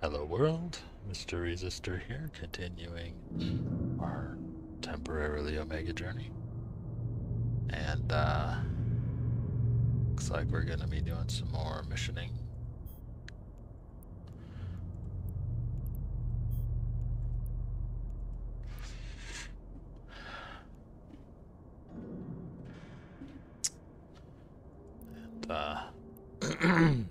Hello world, Mr. Resistor here, continuing our temporarily Omega journey. And looks like we're gonna be doing some more missioning. And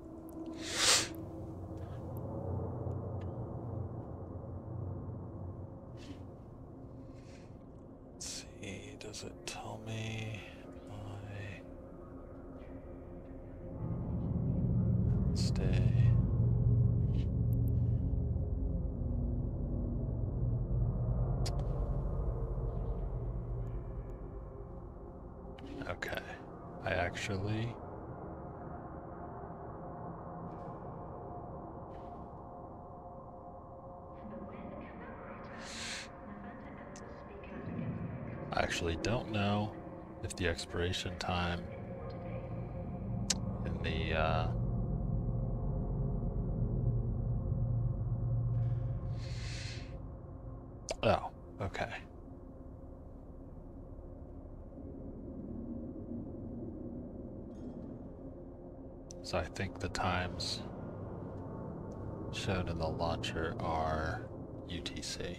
let's see, does it tell me my stay? Okay, I actually don't know if the expiration time in the oh, okay. So I think the times shown in the launcher are UTC.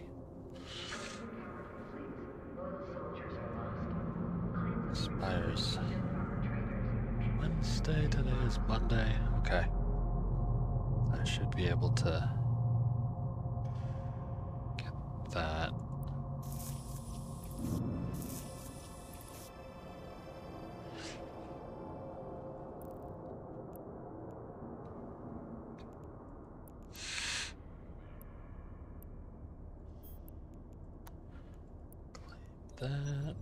Expires Wednesday, today is Monday. Okay. I should be able to get that. Claim that.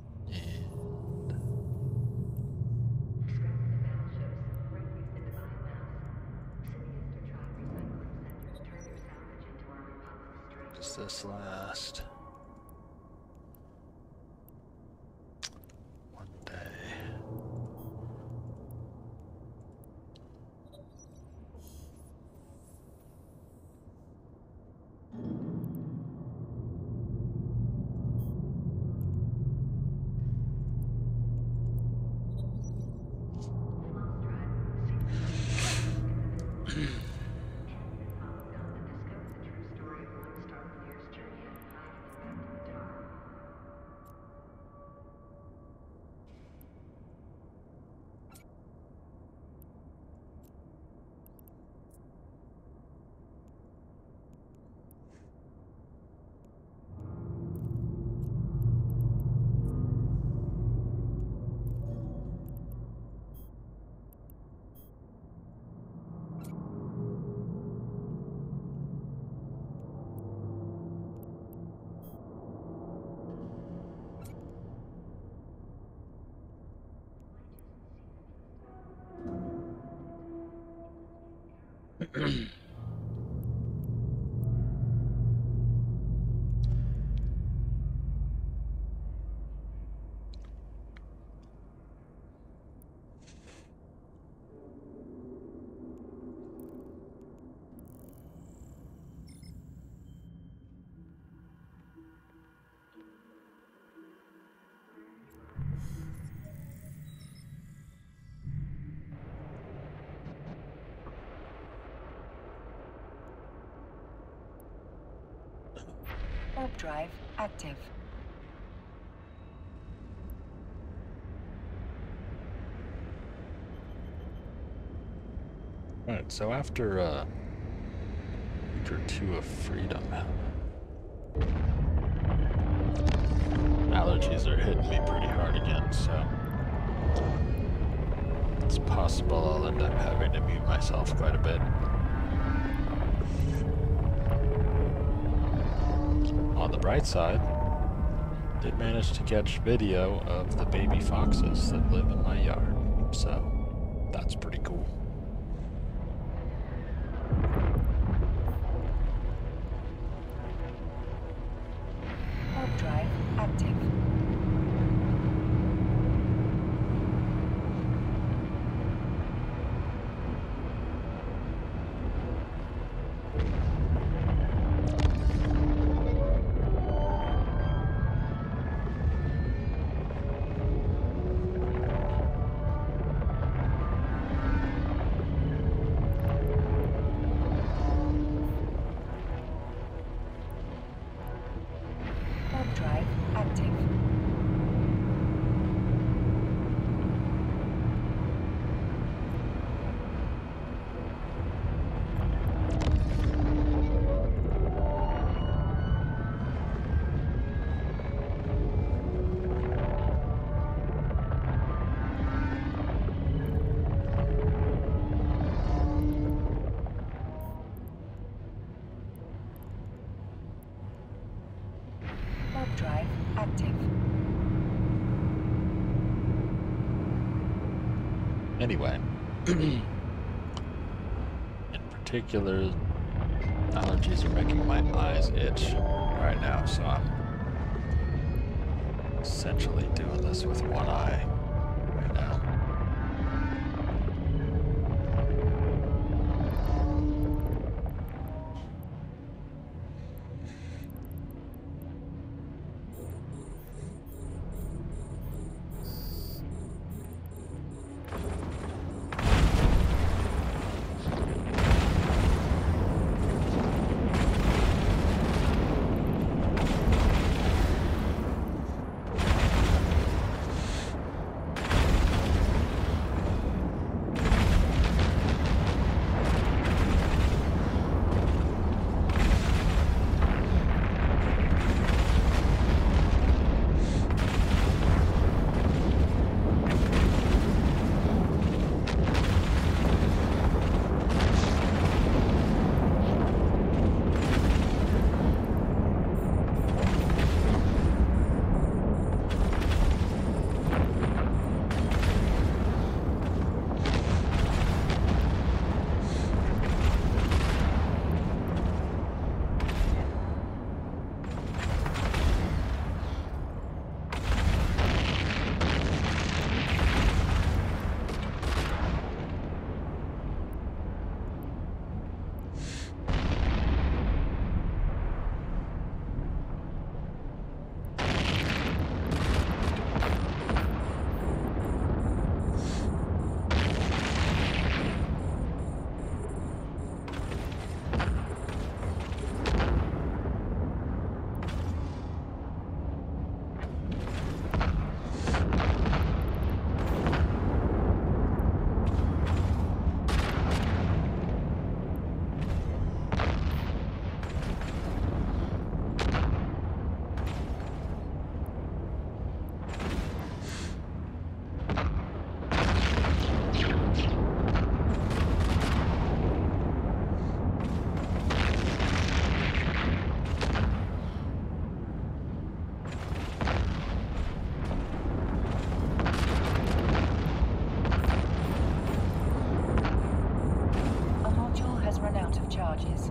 Does this last? One day. Warp drive active. Alright, so after week or two of freedom, allergies are hitting me pretty hard again, so it's possible I'll end up having to mute myself quite a bit. On the bright side, did manage to catch video of the baby foxes that live in my yard, so that's pretty cool. Warp drive active. Warp drive active. Warp drive active. Anyway, in particular, allergies are making my eyes itch right now, so I'm essentially doing this with one eye right now. charges.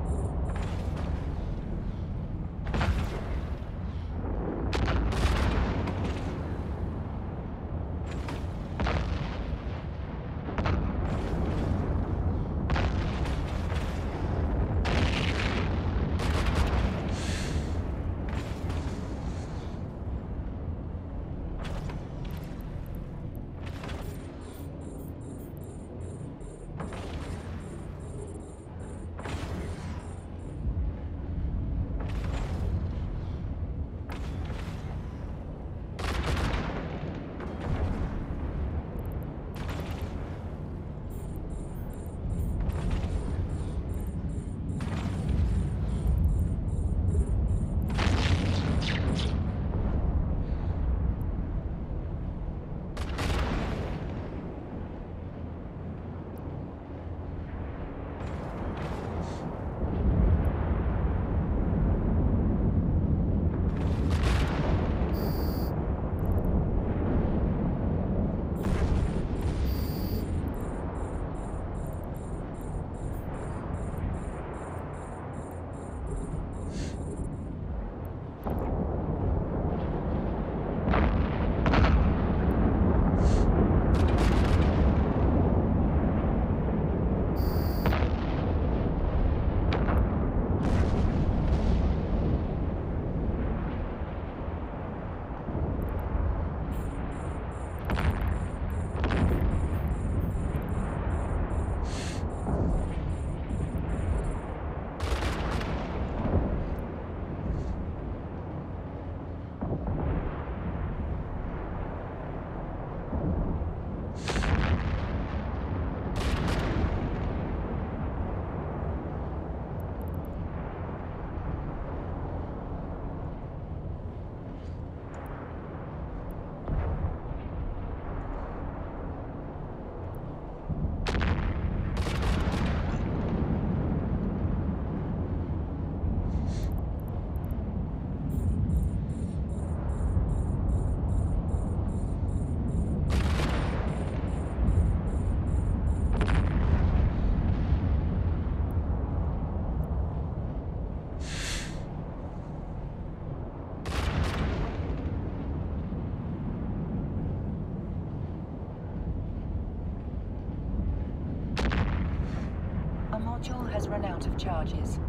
module has run out of charges.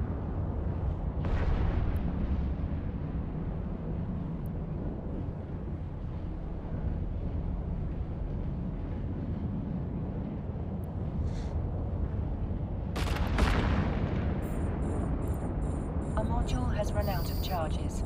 A module has run out of charges.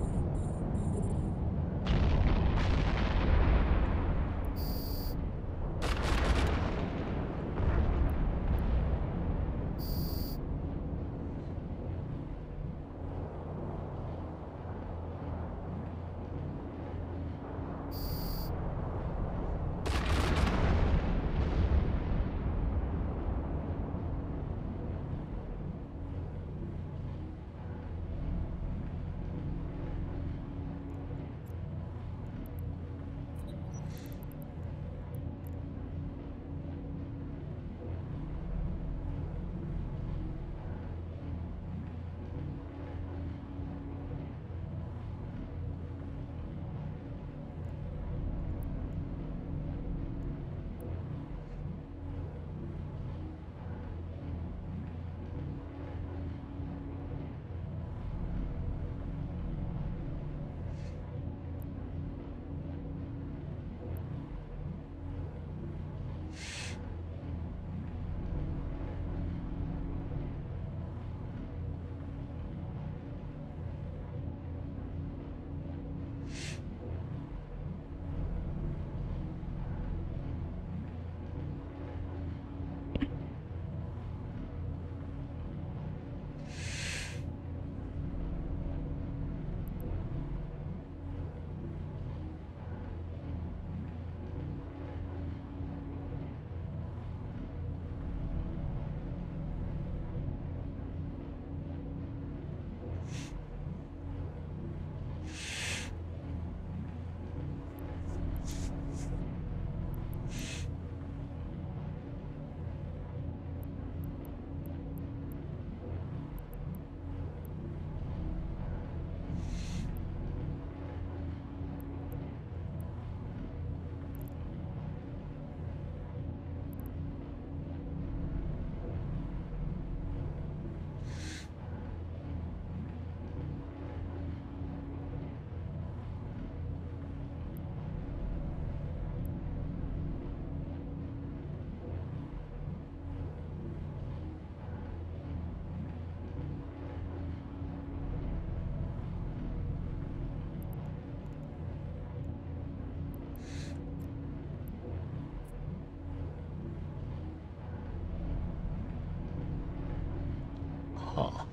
Huh.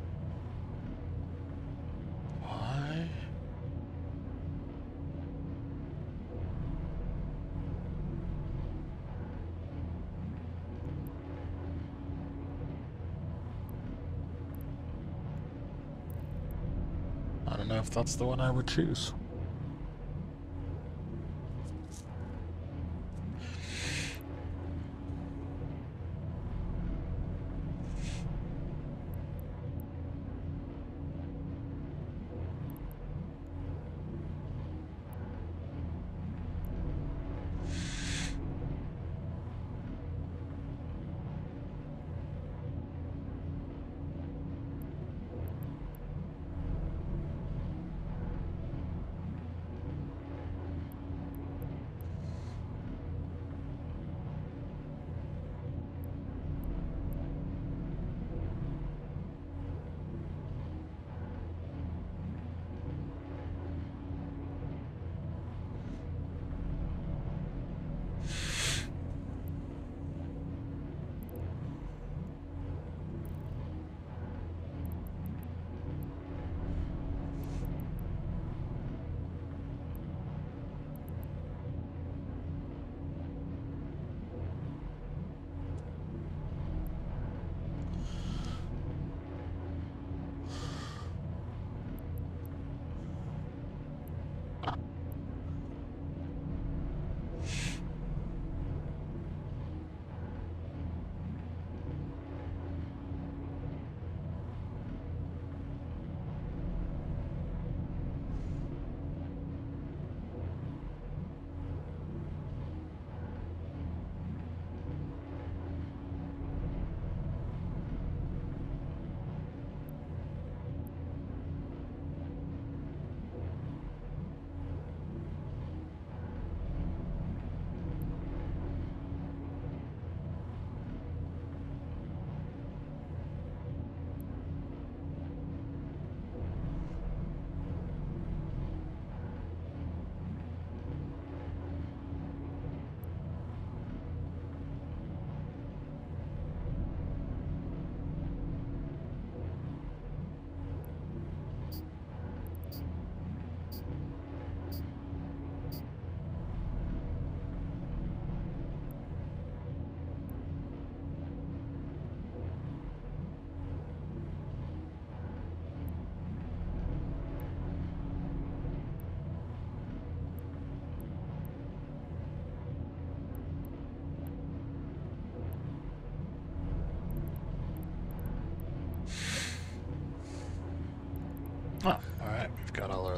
Why? I don't know if that's the one I would choose.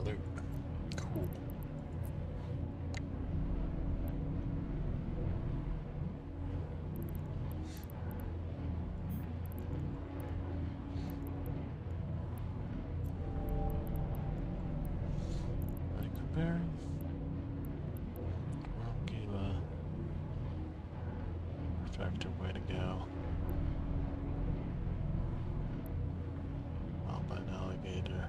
loot. Cool. Bearing. Gila. Effective way to go. Albine alligator.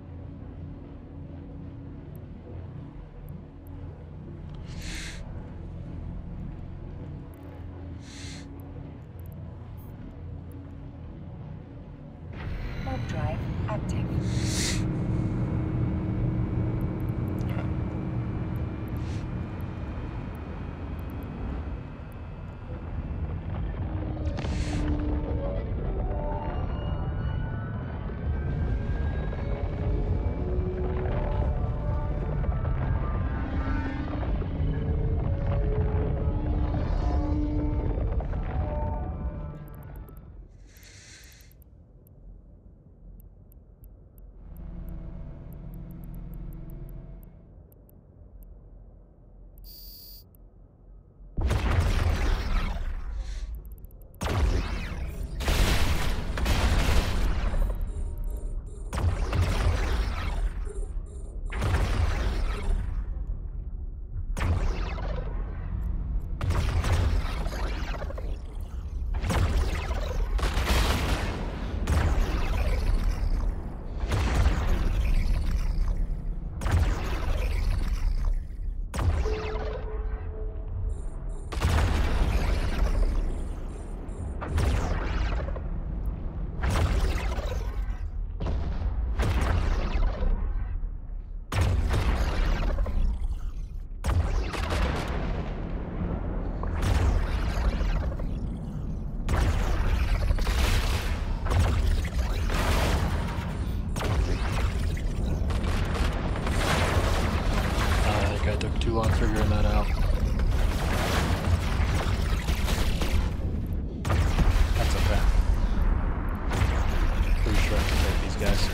Warp drive active. Too long figuring that out. That's okay. Pretty sure I can take these guys.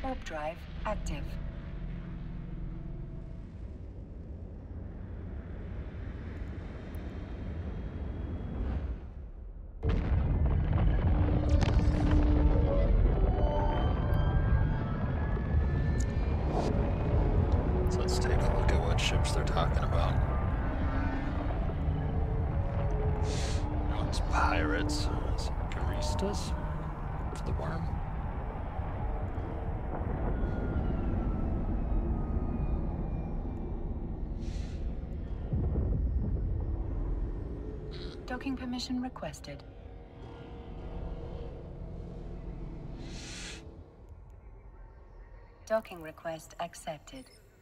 Warp drive active. So let's take a look at what ships they're talking about. One's pirates. Is it Garistas? For the worm? Docking permission requested. Docking request accepted.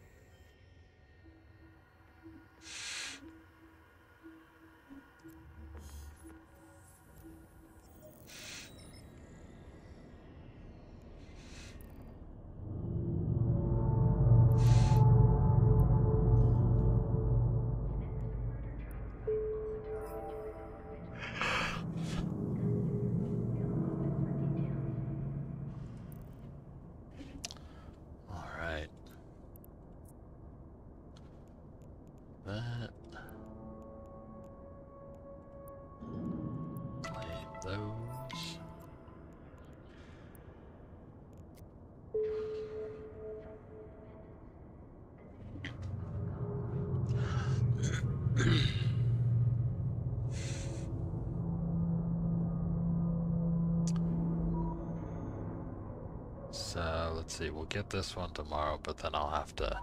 Those. So let's see, we'll get this one tomorrow, but then I'll have to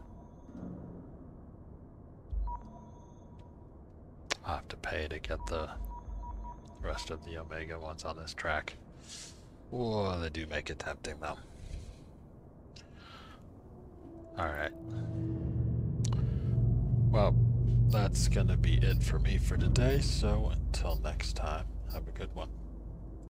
pay to get the rest of the Omega ones on this track. Whoa, they do make it tempting though. Alright. Well, that's gonna be it for me for today, so until next time, have a good one.